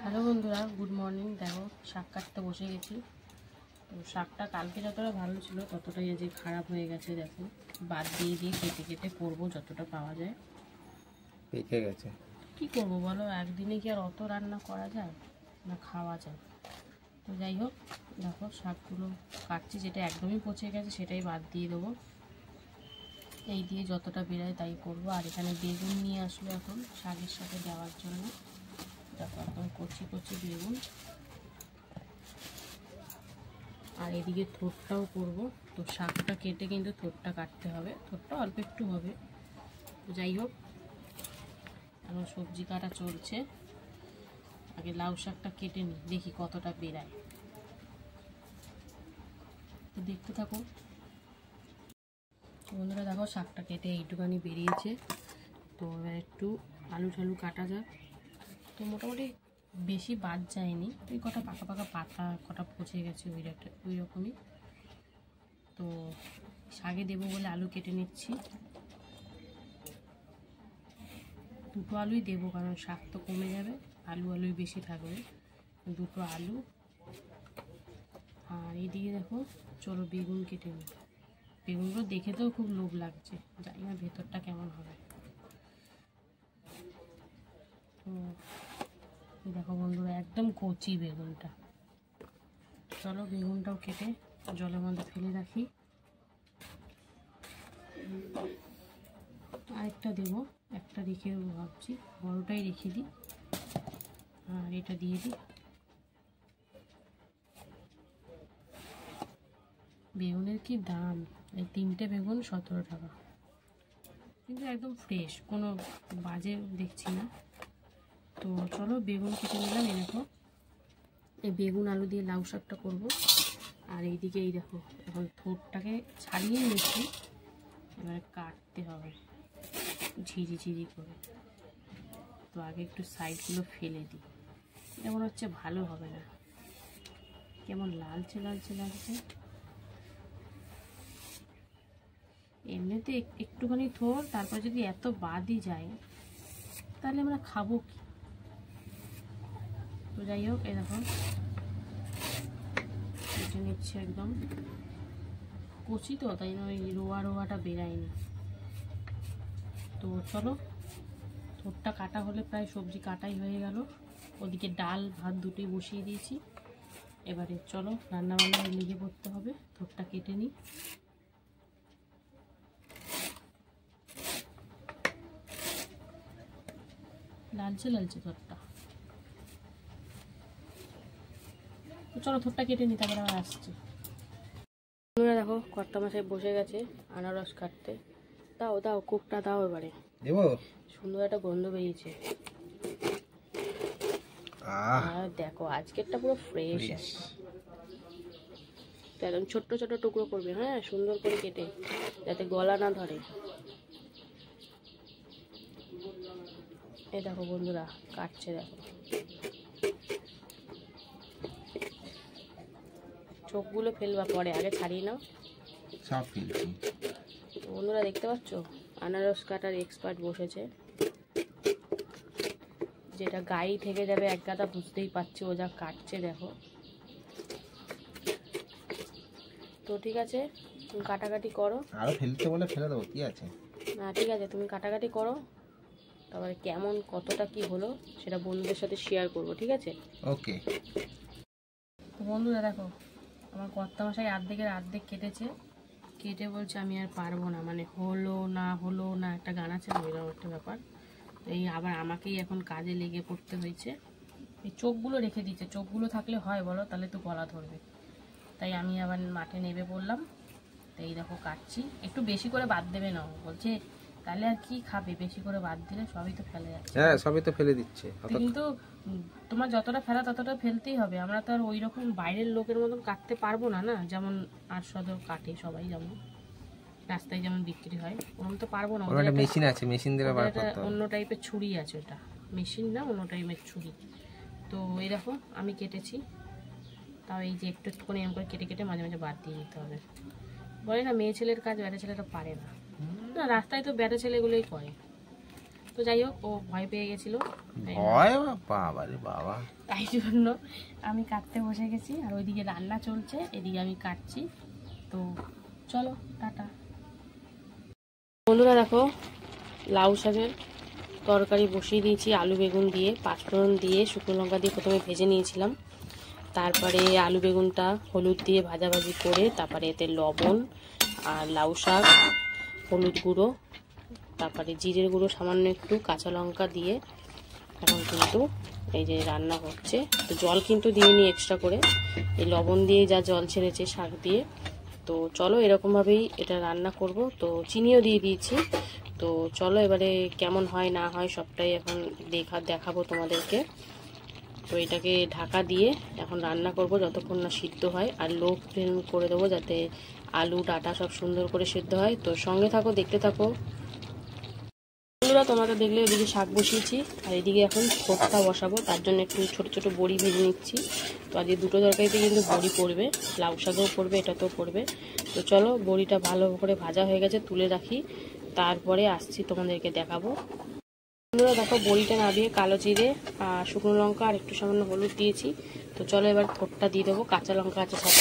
Hello বন্ধুরা, good morning. দেখো শাক কাটতে বসে গেছি। তো শাকটা কালকে যতটা ভালো ছিল ততটাই আজকে খারাপ হয়ে গেছে। দেখো বাদ দিয়ে দিয়ে কেটে কেটে করবো যতটা পাওয়া যায়। পেকে গেছে। কি করবো বলো, একদিনে কি আর অত রান্না করা যায় না খাওয়া যায়? তো যাই হোক, দেখো শাকগুলো কাটছি, যেটা একদমই পচে গেছে সেটাই বাদ দিয়ে দেবো। এই দিয়ে যতটা বেরোয় তাই করবো। আর এখানে বেগুন নিয়ে আসলো এখন শাকের সাথে দেওয়ার জন্য। দেখো একদম কচি কচি বেগুন। আর এদিকে থোড়টাও করব। তো শাকটা কেটে কিন্তু থোড়টা কাটতে হবে, থোড়টা অল্প একটু হবে। তো যাই হোক, এখন সবজি কাটা চলছে। আগে লাউ শাকটা কেটে নিই, দেখি কতটা বেরায়। তো দেখতে থাকো বন্ধুরা। দেখো শাকটা কেটে এইটুখানি বেরিয়েছে। তো এবার একটু আলু ঠালু কাটা যাক। তো মোটামুটি বেশি বাদ যায়নি, ওই কটা পাকা পাকা পাতা কটা পচে গেছে ওই রকমই। তো শাকে দেবো বলে আলু কেটে নিচ্ছি। দুটো আলুই দেবো, কারণ শাক তো কমে যাবে, আলুই বেশি থাকবে। দুটো আলু। আর এইদিকে দেখো, চলো বেগুন কেটে নিই। বেগুনগুলো দেখে তো খুব লোভ লাগছে, জানি না ভেতরটা কেমন হবে। তো দেখো বন্ধুরা, একদম কচি বেগুনটা। চলো বেগুনটাও কেটে জলের মধ্যে ফেলে রাখি। আরেকটা দেবো, একটা রেখে দেবো ভাবছি, বড়টাই রেখে দিই। আর এটা দিয়ে দিই। বেগুনের কি দাম! এই 3টে বেগুন 17 টাকা, কিন্তু একদম ফ্রেশ, কোনো বাজে দেখছি না। তো চলো বেগুন কেটে নিলাম। এই দেখো, এই বেগুন আলু দিয়ে লাউ শাকটা করবো। আর এইদিকে এই দেখো, এখন থোড়টাকে ছাড়িয়ে নিচ্ছি, এবারে কাটতে হবে ঝিরি ঝিরি করে। তো আগে একটু সাইডগুলো ফেলে দিই, এটা মনে হচ্ছে ভালো হবে না, কেমন লালচে লালচে লাগছে। এমনিতে একটুখানি থোড়, তারপর যদি এত বাদই যায় তাহলে আমরা খাবো কি? তো যাই হোক, এই দেখো কেটে নিচ্ছে, একদম কচি তো, তাই না ওই রোয়াটা বেরায়নি। তো চলো, থোড়টা কাটা হলে প্রায় সবজি কাটাই হয়ে গেল। ওদিকে ডাল ভাত দুটোই বসিয়ে দিয়েছি। এবারে চলো রান্না বান্নায় লেগে পড়তে হবে। থোড়টা কেটে নিই। লালচে লালচে থোড়টা। তো চলো থোড়টা কেটে নিই, তারপরে আবার আসছি। দেখো কর্তা মশাই বসে গেছে আনারস কাটতে। দাও দাও, কোকটা দাও। এবারে দেবো। সুন্দর একটা গন্ধ বেরিয়েছে। আর দেখো আজকেরটা পুরো ফ্রেশ। একদম ছোট্ট ছোট টুকরো করবে, হ্যাঁ, সুন্দর করে কেটে, যাতে গলা না ধরে। এই দেখো বন্ধুরা কাটছে, দেখো চোখগুলো ফেলবা পরে, আগে ছাড়িয়ে নাও। সব ফেলছি বন্ধুরা, দেখতে পাচ্ছ আনারস কাটার এক্সপার্ট বসেছে। যেটা গায়ে থেকে যাবে এক গাদা, বুঝতেই পারছি ও যা কাটছে। দেখো তো ঠিক আছে, তুমি কাটাকাটি করো। আরো ফেলতে বলে ফেলে দেবো, কি আছে? না ঠিক আছে, তুমি কাটাকাটি করো, তারপরে কেমন কতটা কি হলো সেটা বন্ধুদের সাথে শেয়ার করবো, ঠিক আছে? ওকে। তো বন্ধুরা দেখো, আমার কর্তামশাই অর্ধেক কেটেছে। কেটে বলছে আমি আর পারবো না, মানে হলো না একটা গান আছে, ওইরকম একটা ব্যাপার। এই আবার আমাকেই এখন কাজে লেগে পড়তে হয়েছে। এই চোখগুলো রেখে দিচ্ছে, চোখগুলো থাকলে হয় বলো, তাহলে তো গলা ধরবে। তাই আমি আবার মাঠে নেমে পড়লাম। তো এই দেখো কাটছি, একটু বেশি করে বাদ দেবে না, বলছে তাহলে আর কি খাবে, বেশি করে বাদ দিলে সবই তো ফেলে যাচ্ছে। হ্যাঁ, সবই তো ফেলে দিচ্ছে। কিন্তু তোমার যতটা ফেলা ততটা ফেলতেই হবে। আমরা তো আর ওই রকম বাইরের লোকের মতন কাটতে পারবো না, না যেমন আটশো কাটে সবাই, যেমন রাস্তায় যেমন বিক্রি হয়, ওরকম তো পারবো না। ওটা মেশিন আছে, মেশিন দিয়ে বার করতে হবে। অন্য টাইপের ছুরি আছে, ওটা মেশিন না, অন্য টাইপের ছুরি। তো এই দেখো আমি কেটেছি, তাও এই যে একটু করে এম করে কেটে কেটে মাঝে মাঝে বাদ দিয়ে দিতে হবে। বলে না মেয়ে ছেলের কাজ বেটা ছেলেটা পারে না, না রাস্তায় তো বেটা ছেলেগুলোই করে। তো যাই হোক, ও ভয় পেয়ে গেছিলো, বাবা, তাই জন্য আমি কাটতে বসে গেছি। আর ওইদিকে রান্না চলছে, এদিকে আমি কাটছি। তো চলো টাটা। বন্ধুরা দেখো, লাউ শাকের তরকারি বসিয়ে দিয়েছি আলু বেগুন দিয়ে, পাঁচফোড়ন দিয়ে, শুকনো লঙ্কা দিয়ে প্রথমে ভেজে নিয়েছিলাম। তারপরে আলু বেগুনটা হলুদ দিয়ে ভাজাভাজি করে তারপরে এতে লবণ আর লাউ শাক, হলুদ গুঁড়ো, তারপরে জিরের গুঁড়ো সামান্য একটু, কাঁচা লঙ্কা দিয়ে এখন কিন্তু এই যে রান্না হচ্ছে। তো জল কিন্তু দিয়ে নিই এক্সট্রা করে, এই লবণ দিয়ে যা জল ছেড়েছে শাক দিয়ে। তো চলো এরকমভাবেই এটা রান্না করব। তো চিনিও দিয়ে দিয়েছি। তো চলো এবারে কেমন হয় না হয় সবটাই এখন দেখাবো তোমাদেরকে। তো এটাকে ঢাকা দিয়ে এখন রান্না করব যতক্ষণ না সিদ্ধ হয়, আর লো ফ্লেম করে দেবো যাতে আলু ডাটা সব সুন্দর করে সিদ্ধ হয়। তো সঙ্গে থাকো, দেখতে থাকো। বন্ধুরা তোমরা তো দেখলে ওদিকে শাক বসিয়েছি, আর এদিকে এখন ভর্তা বসাবো। তার জন্য একটু ছোট ছোট বড়ি ভেজে নিচ্ছি। তো আজকে দুটো তরকারিতে কিন্তু বড়ি পড়বে, লাউ শাকও পড়বে, এটাতেও পড়বে। তো চলো, বড়িটা ভালো করে ভাজা হয়ে গেছে, তুলে রাখি, তারপরে আসছি তোমাদেরকে দেখাবো। বন্ধুরা দেখো, বড়িটা না দিয়ে কালো জিরে আর শুকনো লঙ্কা আর একটু সামান্য হলুদ দিয়েছি। তো চলো এবার থোড়টা দিয়ে দেবো, কাঁচা লঙ্কা আছে সাথে।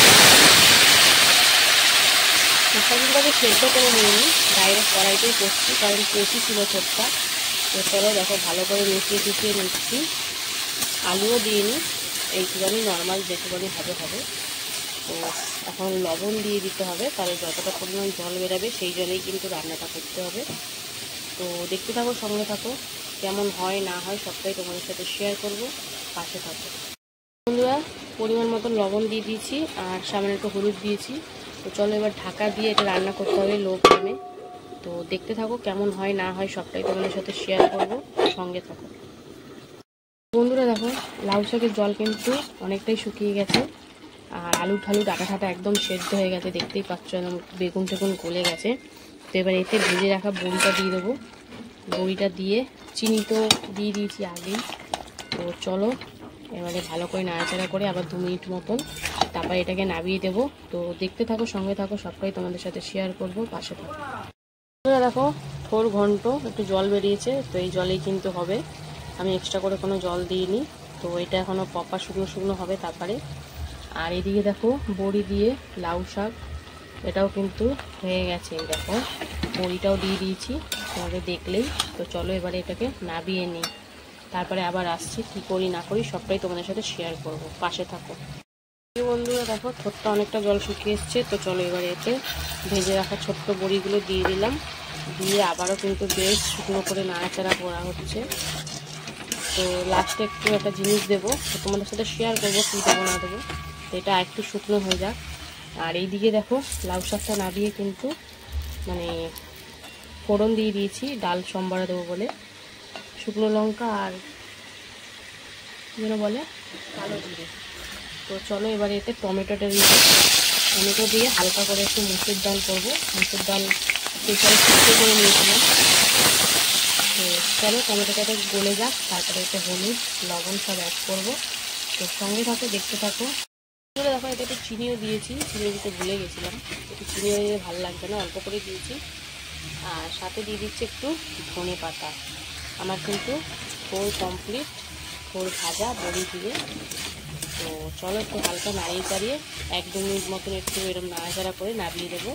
থোড়টাকে সেদ্ধ করে নিয়ে নিই, ডাইরেক্ট কড়াইতেই করছি কারণ কচি ছিল থোড়টা। তো চলো দেখো, ভালো করে মিশিয়ে নিচ্ছি। আলুও দিয়ে নিই, এইটুখানি নর্মাল যেটুখানি হবে। তো এখন লবণ দিয়ে দিতে হবে, তাহলে যতটা পরিমাণ জল বেরাবে সেই জলেই কিন্তু রান্নাটা করতে হবে। তো দেখতে থাকো, সঙ্গে থাকো, কেমন হয় না হয় সবটাই তোমাদের সাথে শেয়ার করব, পাশে থাকো। বন্ধুরা পরিমাণ মতো লবণ দিয়ে দিয়েছি আর সামান্য একটু হলুদ দিয়েছি। তো চলো এবার ঢাকা দিয়ে এটা রান্না করতে হবে লো ফ্লেমে। তো দেখতে থাকো, কেমন হয় না হয় সবটাই তোমাদের সাথে শেয়ার করব, সঙ্গে থাকো। বন্ধুরা দেখো, লাউ শাকের জল কিন্তু অনেকটাই শুকিয়ে গেছে, আর আলু ঠালু ডাটা ঠাটা একদম সেদ্ধ হয়ে গেছে, দেখতেই পাচ্ছ একদম বেগুন টেগুন গলে গেছে। তো এবার এতে ভেজে রাখা বড়িটা দিয়ে দেবো। বড়িটা দিয়ে চিনি তো দিয়ে দিয়েছি আগেই। তো চলো এবারে ভালো করে নাড়াচাড়া করে আবার 2 মিনিট মতন, তারপর এটাকে নামিয়ে দেবো। তো দেখতে থাকো, সঙ্গে থাকো, সবটাই তোমাদের সাথে শেয়ার করব, পাশে থাকো। দেখো থোড় ঘন্ট একটু জল বেরিয়েছে, তো এই জলেই কিন্তু হবে, আমি এক্সট্রা করে কোনো জল দিইনি। তো এটা এখনও প্রপার শুকনো শুকনো হবে তারপরে। আর এদিকে দেখো বড়ি দিয়ে লাউ শাক, এটাও কিন্তু হয়ে গেছে। দেখো বড়িটাও দিয়ে দিয়েছি তোমাদের দেখলেই। তো চলো এবারে এটাকে নামিয়ে নিই, তারপরে আবার আসছি, কী করি না করি সবটাই তোমাদের সাথে শেয়ার করব, পাশে থাকো। বন্ধুরা দেখো, থোড়টা অনেকটা জল শুকিয়ে এসছে। তো চলো এবারে এতে ভেজে রাখা ছোট্ট বড়িগুলো দিয়ে দিলাম, দিয়ে আবারও কিন্তু বেশ শুকনো করে নাড়াচাড়া করা হচ্ছে। তো লাস্টে একটু একটা জিনিস দেবো, তো তোমাদের সাথে শেয়ার করবো কী দেবো না দেবো। তো এটা একটু শুকনো হয়ে যাক। আর এইদিকে দেখো লাউ শাকটা নামিয়ে কিন্তু মানে ফোড়ন দিয়ে দিয়েছি, ডাল সম্বারে দেবো বলে, শুকনো লঙ্কা আর যেন বলে কালো জিরে। তো চলো এবারে এতে টমেটোটা দিয়ে, টমেটো দিয়ে হালকা করে একটু মুসুর ডাল করবো। মুসুর ডাল প্রেসারে সিদ্ধ করে নিয়েছিলাম। তো চলো টমেটোটাতে গলে যাক, তারপরে এতে হলুদ লবণ সব অ্যাড করবো। তো সঙ্গে থাকো, দেখতে থাকো। দেখো এটা একটু চিনিও দিয়েছি, চিনি দিতে ভুলে গেছিলাম, একটু চিনিও দিতে ভালো লাগবে না, অল্প করে দিয়েছি। আর সাথে দিয়ে দিচ্ছি একটু ধনে পাতা। আমার কিন্তু ফোর কমপ্লিট, ফোর ভাজা বড়ি দিয়ে। তো চলো একটু হালকা নাড়িয়ে চাড়িয়ে 1-2 মিনিট মতন একটু এরকম নাড়াচাড়া করে নামিয়ে দেবো।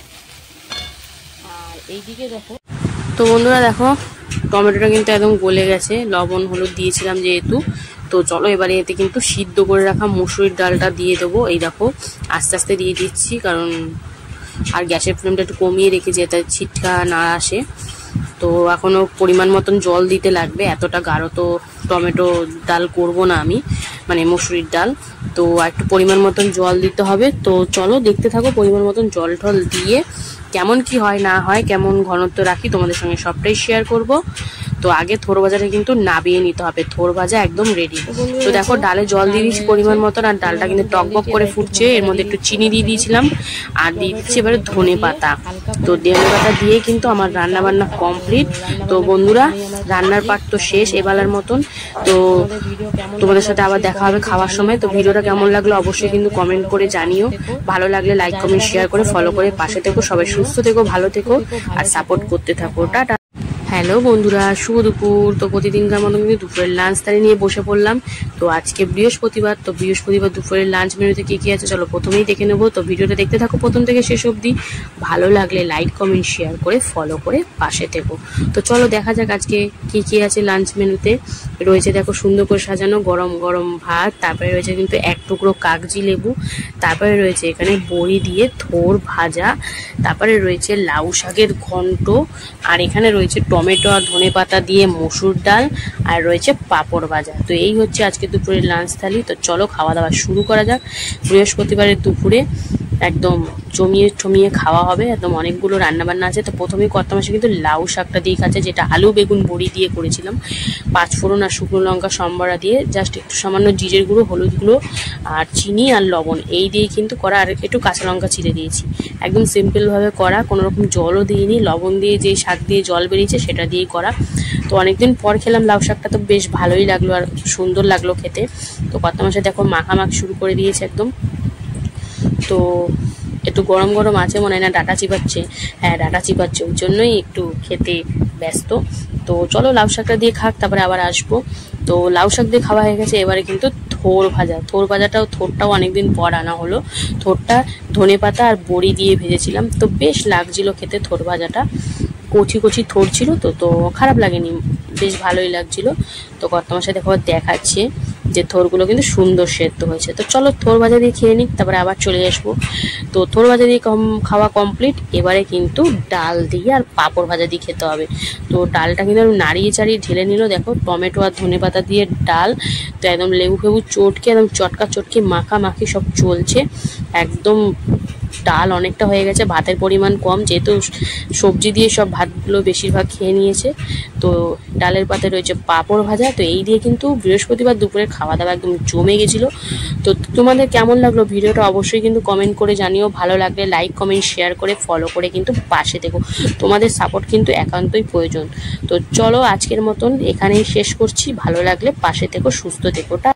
আর এইদিকে দেখো, তো বন্ধুরা দেখো টমেটোটা কিন্তু একদম গলে গেছে, লবণ হলুদ দিয়েছিলাম যেহেতু। তো চলো এবারে এতে কিন্তু সিদ্ধ করে রাখা মুসুরির ডালটা দিয়ে দেবো। এই দেখো আস্তে আস্তে দিয়ে দিচ্ছি, কারণ আর গ্যাসের ফ্লেমটা একটু কমিয়ে রেখেছি যাতে ছিটকা না আসে। তো এখনও পরিমাণ মতন জল দিতে লাগবে, এতটা গাঢ় তো টমেটো ডাল করব না আমি, মানে মুসুরির ডাল। তো একটু পরিমাণ মতন জল দিতে হবে। তো চলো দেখতে থাকো, পরিমাণ মতন জল টল দিয়ে কেমন কি হয় না হয়, কেমন ঘনত্ব রাখি তোমাদের সঙ্গে সবটাই শেয়ার করব। তো আগে থোড় ভাজাটা কিন্তু নাবিয়ে নিতে হবে, থোড় ভাজা একদম রেডি। তো দেখো ডালে জল দিয়ে দিয়েছি পরিমাণ মতন, আর ডালটা কিন্তু টকবক করে ফুটছে। এর মধ্যে একটু চিনি দিয়ে দিয়েছিলাম, আর দিয়ে দিচ্ছি এবারে ধনে পাতা। তো ধনে পাতা দিয়ে কিন্তু আমার রান্না বান্না কমপ্লিট। তো বন্ধুরা রান্নার পার্ট তো শেষ এবেলার মতন। তো তোমাদের সাথে আবার দেখা হবে খাওয়ার সময়। তো ভিডিওটা কেমন লাগলো অবশ্যই কিন্তু কমেন্ট করে জানিও, ভালো লাগলে লাইক কমেন্ট শেয়ার করে ফলো করে পাশে থেকো। সবাই সুস্থ থেকো, ভালো থেকো, আর সাপোর্ট করতে থাকো। টাটা। হ্যালো বন্ধুরা, শুভ দুপুর। তো প্রতিদিনকার মতো কিন্তু দুপুরের লাঞ্চ তারি নিয়ে বসে পড়লাম। তো আজকে বৃহস্পতিবার, তো বৃহস্পতিবার দুপুরের লাঞ্চ মেনুতে কী কী আছে চলো প্রথমেই দেখে নেবো। তো ভিডিওটা দেখতে থাকো প্রথম থেকে শেষ অবধি। ভালো লাগলে লাইক কমেন্ট শেয়ার করে ফলো করে পাশে থেকো। তো চলো দেখা যাক আজকে কী কী আছে লাঞ্চ মেনুতে। রয়েছে দেখো সুন্দর করে সাজানো গরম গরম ভাত, তারপরে রয়েছে কিন্তু এক টুকরো কাগজি লেবু, তারপরে রয়েছে এখানে বড়ি দিয়ে থোর ভাজা, তারপরে রয়েছে লাউ শাকের ঘন্ট, আর এখানে রয়েছে টমেটো আর ধনেপাতা দিয়ে মসুর ডাল, আর রয়েছে পাঁপড় ভাজা। তো এই হচ্ছে আজকে দুপুরের লাঞ্চ থালি। তো চলো খাওয়া দাওয়া শুরু করা যাক। বৃহস্পতিবারের দুপুরে একদম জমিয়ে টমিয়ে খাওয়া হবে, একদম অনেকগুলো রান্নাবান্না আছে। তো প্রথমেই কর্তা মাসে কিন্তু লাউ শাকটা দিয়ে খাচ্ছে, যেটা আলু বেগুন বড়ি দিয়ে করেছিলাম, পাঁচফোড়ন আর শুকনো লঙ্কা সম্বরা দিয়ে, জাস্ট একটু সামান্য জিরের গুঁড়ো, হলুদ গুঁড়ো আর চিনি আর লবণ এই দিয়ে কিন্তু করা, আর একটু কাঁচা লঙ্কা চিড়ে দিয়েছি। একদম সিম্পলভাবে করা, কোনো রকম জলও দিইনি, লবণ দিয়ে যে শাক দিয়ে জল বেরিয়েছে সেটা দিয়েই করা। তো অনেকদিন পর খেলাম লাউ শাকটা, তো বেশ ভালোই লাগলো আর সুন্দর লাগলো খেতে। তো কর্তা মাসে দেখো মাখামাখ শুরু করে দিয়েছে একদম। তো একটু গরম গরম আছে, মনে হয় না ডাটা চিবাচ্ছে, হ্যাঁ ডাটা চিবাচ্ছে, ওই জন্যই একটু খেতে ব্যস্ত। তো চলো লাউ শাকটা দিয়ে খাক, তারপরে আবার আসবো। তো লাউ শাক দিয়ে খাওয়া হয়ে গেছে, এবারে কিন্তু থোর ভাজা। থোরটাও অনেকদিন পর আনা হলো। থোরটা ধনেপাতা আর বড়ি দিয়ে ভেজেছিলাম, তো বেশ লাগছিল খেতে থোর ভাজাটা। কচি কচি থোর ছিল, তো খারাপ লাগেনি, বেশ ভালোই লাগছিল। তো কর্তামশাই দেখো দেখাচ্ছে যে থোরগুলো কিন্তু সুন্দর সেদ্ধ হয়েছে। তো চলো থোর ভাজা দিয়ে খেয়ে নিক, তারপরে আবার চলে আসবো। তো থোর ভাজা দিয়ে খাওয়া কমপ্লিট। এবারে কিন্তু ডাল দিয়ে আর পাঁপড় ভাজা দিয়ে খেতে হবে। তো ডালটা কিন্তু নাড়িয়ে চাড়িয়ে ঢেলে নিল, দেখো টমেটো আর ধনেপাতা দিয়ে ডাল। তো একদম লেবু ফেবু চটকে একদম চটকা চটকি মাখামাখি সব চলছে একদম। ডাল অনেকটা হয়ে গেছে, ভাতের পরিমাণ কম, যেহেতু সবজি দিয়ে সব ভাতগুলো বেশিরভাগ খেয়ে নিয়েছে। তো ডালের পাতে রয়েছে পাঁপড় ভাজা। তো এই দিয়ে কিন্তু বৃহস্পতিবার দুপুরের খাওয়া দাওয়া একদম জমে গেছিলো। তো তোমাদের কেমন লাগলো ভিডিওটা অবশ্যই কিন্তু কমেন্ট করে জানিও। ভালো লাগলে লাইক কমেন্ট শেয়ার করে ফলো করে কিন্তু পাশে থেকো, তোমাদের সাপোর্ট কিন্তু একান্তই প্রয়োজন। তো চলো আজকের মতন এখানেই শেষ করছি। ভালো লাগলে পাশে থেকো, সুস্থ থেকো।